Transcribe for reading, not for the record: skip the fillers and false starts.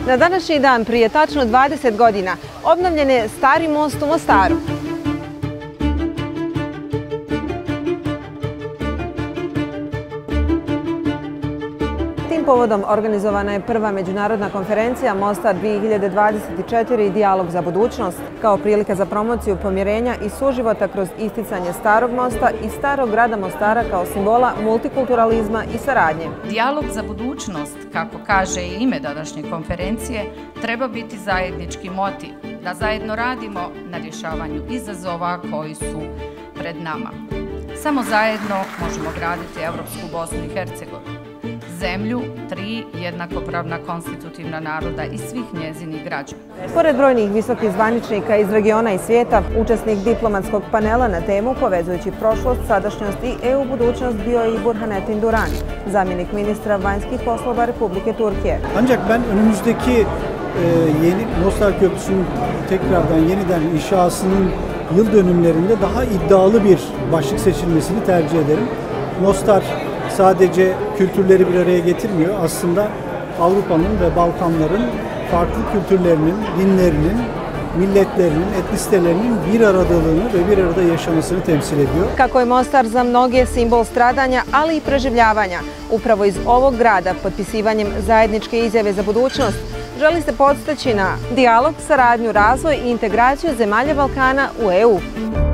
Na današnji dan, prije tačno 20 godina, obnovljen je Stari most u Mostaru. Tim povodom organizovana je prva međunarodna konferencija Mostar 2024 Dijalog za budućnost, kao prilika za promociju pomirenja i suživota kroz isticanje Starog mosta i Starog grada Mostara kao simbola multikulturalizma i saradnje. Dijalog za budućnost, kako kaže i ime današnje konferencije, treba biti zajednički motiv, da zajedno radimo na rješavanju izazova koji su pred nama. Samo zajedno možemo graditi Evropsku Bosnu i Hercegovinu, zemlju tri jednakopravna konstitutivna naroda i svih njezinih građana. Pored brojnih visokih zvaničnika iz regiona i svijeta, učesnik diplomatskog panela na temu Povezujući prošlost, sadašnjost i EU budućnost bio je i Burhanettin Duran, zamjenik ministra vanjskih poslova Republike Turkiye. Ancak ben önümüzdeki yeni Mostar Köprüsü'nün tekrardan yeniden inşasının yıl dönümlerinde daha iddialı bir başlık seçilmesini tercih ederim. Mostar sadece kültürleri bir araya getirmiyor. Aslında Avrupa'nın ve Balkanların farklı kültürlerinin, dinlerinin, milletlerinin, etnisitelerinin bir aradalığını ve bir arada yaşamasını temsil ediyor. Kako je Mostar za mnoge simbol stradanja, ali i preživljavanja, upravo iz ovog grada, potpisivanjem zajedničke izjave za budućnost, želi se podstaći na dijalog, saradnju, razvoj i integraciju zemalja Balkana u EU.